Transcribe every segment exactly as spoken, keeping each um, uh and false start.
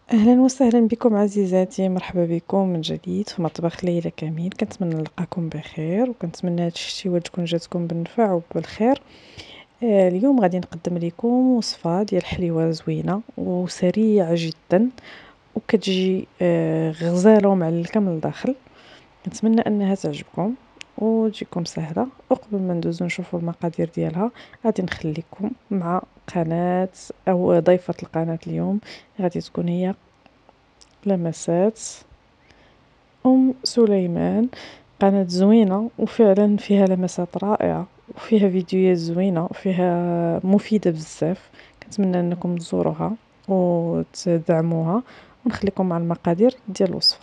أهلا وسهلا بكم عزيزاتي، مرحبا بكم من جديد في مطبخ ليلى كمين. كنتمنى نلقاكم بخير وكنتمنى هاد الشتيوه تكون جاتكم بالنفع وبالخير. آه اليوم غادي نقدم لكم وصفه ديال حليوه زوينه وسريعه جدا وكتجي آه غزاله ومعلكه من الداخل. نتمنى انها تعجبكم وتجيكم سهله. وقبل ما ندوزو نشوفوا المقادير ديالها غادي نخليكم مع قناه او ضيفه القناه اليوم، غادي تكون هي لمسات أم سليمان. قناة زوينة وفعلا فيها لمسات رائعة وفيها فيديوهات زوينة وفيها مفيدة بزاف. كنتمنى انكم تزوروها وتدعموها، ونخليكم مع المقادير ديال الوصفة.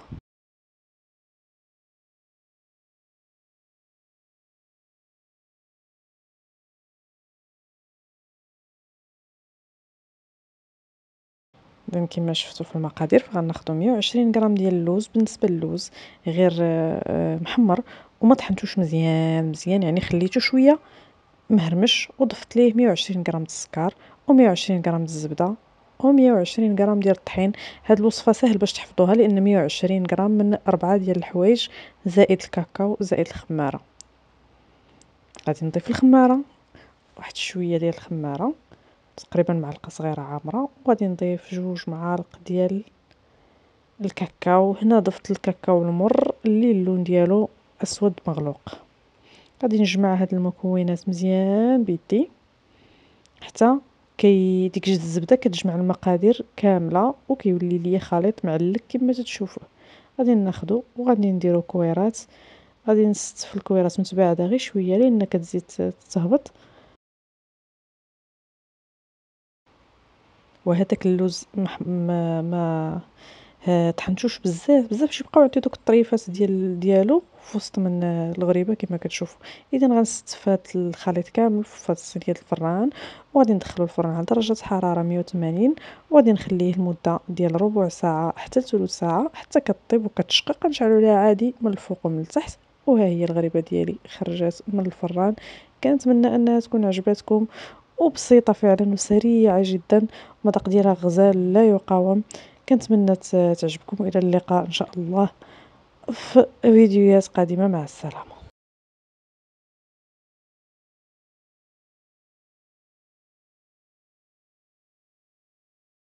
اذا كما شفتوا في المقادير فغناخدو مية وعشرين غرام ديال اللوز. بالنسبه للوز غير آه، محمر وما طحنتوش مزيان مزيان، يعني خليته شويه مهرمش، وضفت ليه مية وعشرين غرام د السكر و120 غرام د الزبده و120 غرام ديال الطحين. هاد الوصفه سهل باش تحفظوها لان مية وعشرين غرام من أربعة ديال الحوايج زائد الكاكاو زائد الخماره. غادي نضيف الخماره، واحد شويه ديال الخماره، تقريبا معلقه صغيره عامره، وغادي نضيف جوج معالق ديال الكاكاو. هنا ضفت الكاكاو المر اللي اللون ديالو اسود مغلوق. غادي نجمع هاد المكونات مزيان بيدي حتى كي ديك جوج الزبده كتجمع المقادير كامله وكيولي ليا خليط معلك كما تشوفوا. غادي ناخذو وغادي نديرو كويرات. غادي نستف الكويرات متباعده غير شويه لان كتزيد تهبط. وهذاك اللوز مح... ما ما ها طحنتوش بزاف بزاف باش يبقاو عندي دوك الطريفات ديال ديالو في وسط من الغريبه كما كتشوفوا. اذا غنستف هاد الخليط كامل في هاد الصينيه الفران وغادي ندخلو الفرن على درجه حراره مية وثمانين وغادي نخليه لمده ديال ربع ساعه حتى ثلث ساعه حتى كطيب وكتشقق. نشعلو ليها عادي من الفوق ومن التحت. وها هي الغريبه ديالي خرجت من الفران. كنتمنى انها تكون عجبتكم وبسيطه فعلا وسريعه جدا. المذاق ديالها غزال لا يقاوم. كنتمنى تعجبكم، والى اللقاء ان شاء الله في فيديوهات قادمه. مع السلامه.